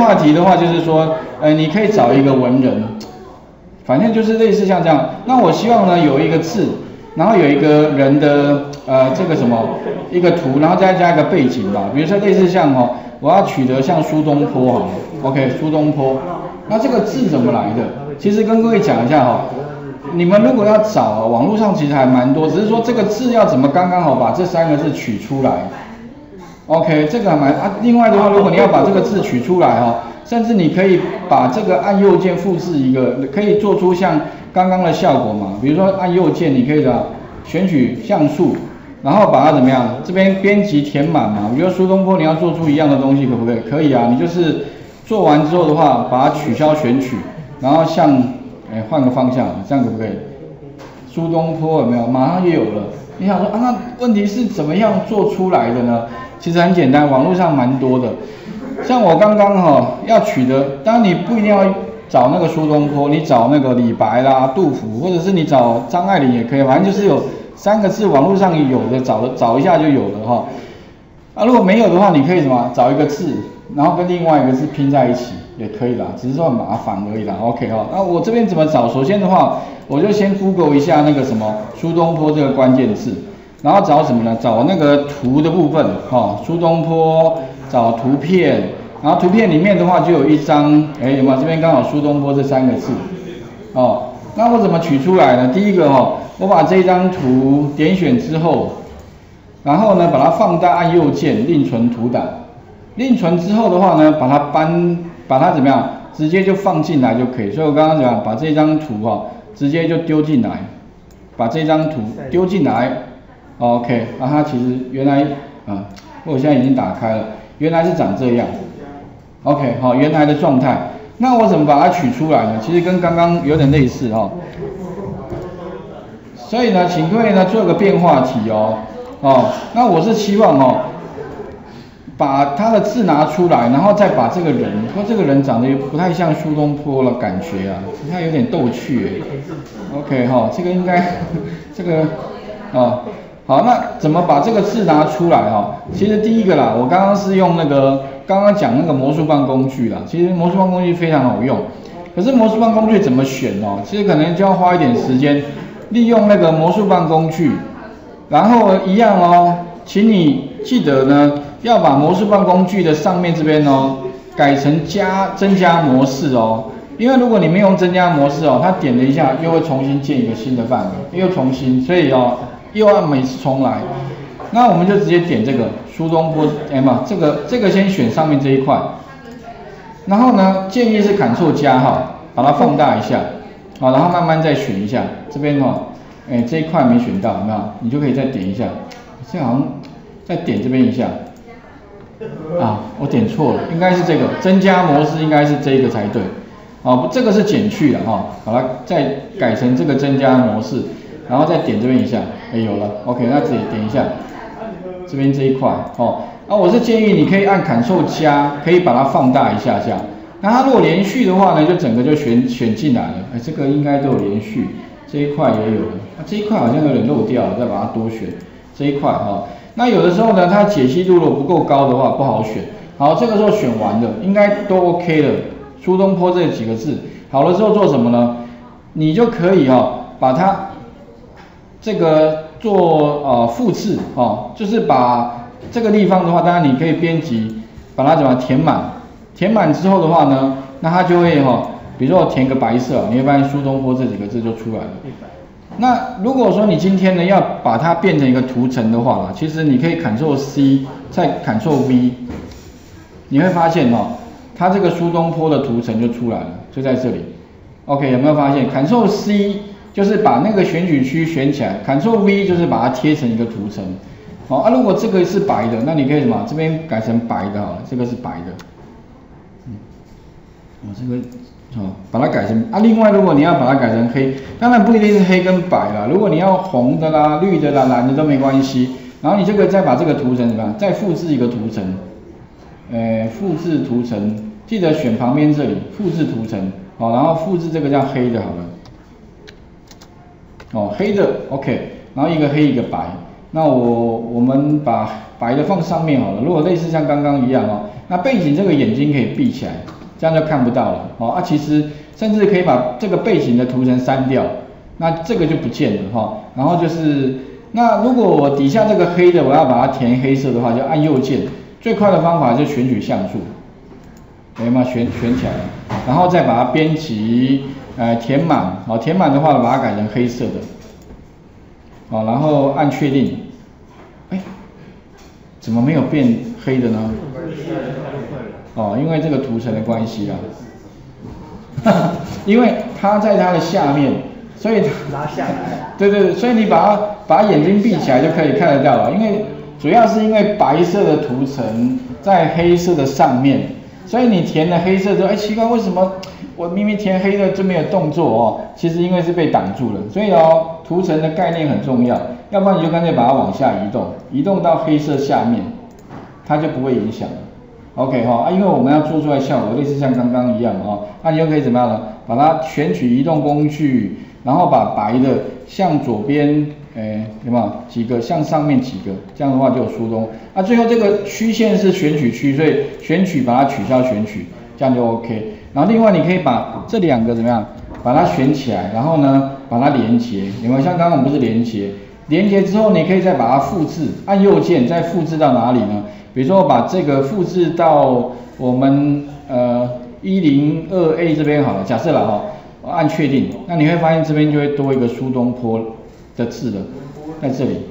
化题的话，就是说，你可以找一个文人，反正就是类似像这样。那我希望呢有一个字，然后有一个人的这个什么一个图，然后再加一个背景吧。比如说类似像我要取得像苏东坡好了 ，OK， 苏东坡。那这个字怎么来的？其实跟各位讲一下你们如果要找网络上其实还蛮多，只是说这个字要怎么刚刚好把这3个字取出来。OK， 这个还蛮另外的话，如果你要把这个字取出来甚至你可以把这个按右键复制一个，可以做出像刚刚的效果嘛。比如说按右键，你可以选取像素，然后把它怎么样？这边编辑填满嘛。比如说苏东坡，你要做出一样的东西，可不可以？可以啊，你就是做完之后的话，把它取消选取，然后换个方向，这样可不可以？苏东坡有没有？马上就有了。你想说那问题是怎么样做出来的呢？其实很简单，网络上蛮多的。像我刚刚要取得，当然你不一定要找那个苏东坡，你找那个李白啦、杜甫，或者是你找张爱玲也可以，反正就是有3个字，网络上有的找一下就有了如果没有的话，你可以什么找一个字，然后跟另外一个字拼在一起也可以啦，只是说很麻烦而已啦。OK 那我这边怎么找？首先的话，我就先 Google 一下那个什么苏东坡这个关键字。然后找什么呢？找那个图的部分苏东坡，找图片，然后图片里面的话就有一张，有没有？这边刚好苏东坡这3个字那我怎么取出来呢？第一个我把这张图点选之后，然后呢把它放大，按右键另存图档，另存之后的话呢，把它怎么样？直接就放进来就可以。所以我刚刚讲，把这张图直接就丢进来，把这张图丢进来。OK， 它其实原来我现在已经打开了，原来是长这样。OK， 原来的状态。那我怎么把它取出来呢？其实跟刚刚有点类似所以呢，请各位呢做个变化题那我是希望把他的字拿出来，然后再把这个人，这个人长得不太像苏东坡了，感觉他有点逗趣OK 这个应该这个好，那怎么把这个字拿出来其实第一个啦，我刚刚是用刚刚讲那个魔术棒工具啦。其实魔术棒工具非常好用，可是魔术棒工具怎么选其实可能就要花一点时间，利用那个魔术棒工具，然后一样请你记得呢，要把魔术棒工具的上面这边改成增加模式因为如果你没用增加模式它点了一下又会重新建一个新的范围，又重新，所以又要每次重来。那我们就直接点这个苏东坡这个先选上面这一块，然后呢建议是 Ctrl+把它放大一下然后慢慢再选一下这边这一块没选到，有没有？你就可以再点一下，这好像再点这边一下我点错了，应该是这个增加模式，应该是这个才对这个是减去了把它再改成这个增加模式，然后再点这边一下，有了 OK， 那自己点一下这边这一块我是建议你可以按 Ctrl+，可以把它放大一下下。那它如果连续的话呢，就整个就选进来了。这个应该都有连续，这一块也有了。这一块好像有点漏掉了，再把它多选这一块那有的时候呢，它解析度如果不够高的话，不好选。好，这个时候选完了，应该都 OK 了。苏东坡这几个字好了之后做什么呢？你就可以把它这个做复制就是把这个地方的话，当然你可以编辑把它怎么填满。填满之后的话呢，那它就会比如说我填个白色，你会发现苏东坡这几个字就出来了。那如果说你今天呢要把它变成一个图层的话其实你可以 Ctrl+C 再 Ctrl+V， 你会发现它这个苏东坡的图层就出来了，就在这里。OK， 有没有发现 Ctrl+C 就是把那个选取区选起来， Ctrl+V 就是把它贴成一个图层。如果这个是白的，那你可以什么？这边改成白的好了，这个是白的。这个把它改成另外如果你要把它改成黑，当然不一定是黑跟白啦，如果你要红的啦、绿的啦、蓝的都没关系。然后你这个再把这个图层怎么样？再复制一个图层，复制图层，记得选旁边这里复制图层，然后复制这个叫黑的好了，黑的 OK， 然后一个黑一个白， 那我们把白的放上面好了，如果类似像刚刚一样哦，那背景这个眼睛可以闭起来，这样就看不到了哦。啊，其实甚至可以把这个背景的图层删掉，那这个就不见了哈。然后就是，那如果我底下这个黑的我要把它填黑色的话，就按右键，最快的方法就选取像素，有没有选起来了？然后再把它编辑，填满，好，填满的话把它改成黑色的。好，然后按确定，哎，怎么没有变黑的呢？哦，因为这个图层的关系啦，因为它在它的下面，所以拉下来。 对，所以你把眼睛闭起来就可以看得到了，因为主要是因为白色的图层在黑色的上面，所以你填了黑色之后，哎，奇怪，为什么我明明填黑的就没有动作哦？其实因为是被挡住了，所以哦，图层的概念很重要，要不然你就干脆把它往下移动到黑色下面，它就不会影响了。OK 哈，因为我们要做出来效果类似像刚刚一样哦，那你就可以怎么样呢？把它选取移动工具，然后把白的向左边，有没有几个向上面几个，这样的话就有疏通。那最后这个虚线是选取区，所以选取把它取消选取，这样就 OK。然后另外你可以把这两个怎么样，把它选起来，然后呢把它连接，有没有？像刚刚我们不是连接，连接之后你可以再把它复制，按右键再复制到哪里呢？比如说我把这个复制到我们102A 这边好了，假设了哈，我按确定，那你会发现这边就会多一个苏东坡的字了，在这里。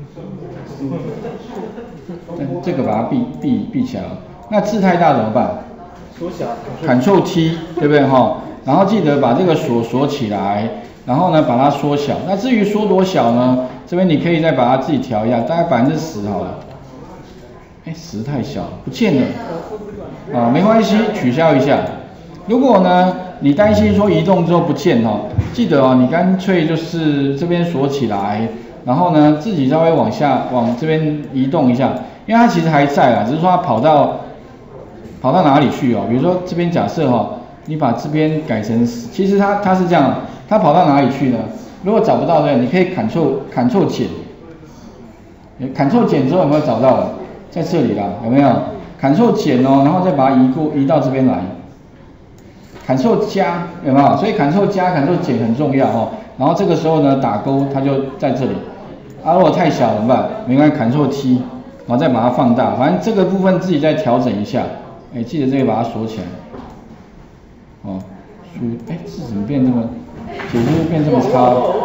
这个把它闭起来了。那字太大怎么办？ 缩小。 Ctrl T， 对不对哈？然后记得把这个锁起来，然后呢把它缩小。那至于缩多小呢？这边你可以再把它自己调一下，大概10%好了。10太小了，不见了。啊，没关系，取消一下。如果呢你担心说移动之后不见哈，记得哦，你干脆就是这边锁起来，然后呢自己稍微往这边移动一下，因为它其实还在啦，只是说它跑到哪里去哦？比如说这边假设哈，你把这边改成，其实它是这样，它跑到哪里去呢？如果找不到对，你可以 Ctrl 减，Ctrl 减之后有没有找到了？在这里啦，有没有 ？Ctrl 减哦，然后再把它移到这边来。Ctrl 加有没有？所以 Ctrl 加 Ctrl 减很重要哦。然后这个时候呢，打勾它就在这里。啊，如果太小怎么办？没关系 ，Ctrl T， 然后再把它放大。反正这个部分自己再调整一下。记得这个把它锁起来。哦，字怎么变这么，解析变这么差？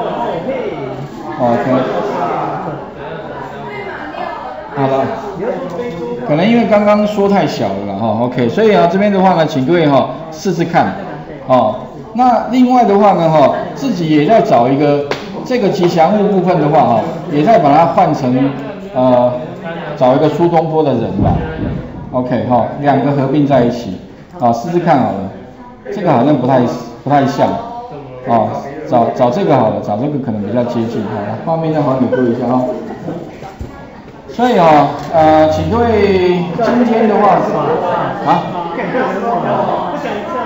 好了，可能因为刚刚说太小了哈 ，OK， 所以啊这边的话呢，请各位试试看，那另外的话呢自己也在找一个这个吉祥物部分的话也在把它换成找一个苏东坡的人吧 ，OK 两个合并在一起，试试看好了，这个好像不太像，找这个好了，找这个可能比较接近，好了，画面再还给各位一下哈。所以请各位今天的话，